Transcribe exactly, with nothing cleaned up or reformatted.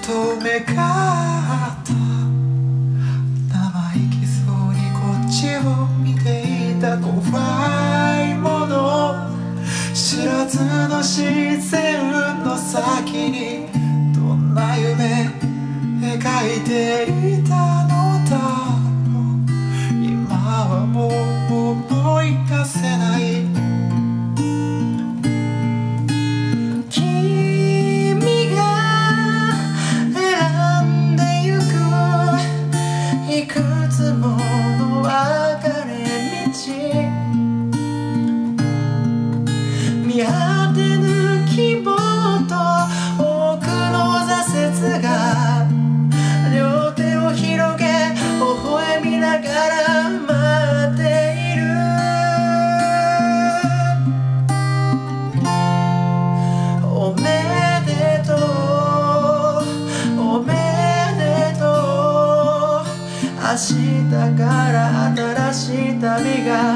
と目が合った。生意気そうにこっちを見ていた怖いもの、知らずの視線の先にどんな夢描いていたのだろう。今はもう思い出せない。君が選んでゆくいくつもの分かれ道、見果てぬ希望と多くの挫折が両手を広げ微笑みながら待っている。おめでとうおめでとう、明日から新しい旅が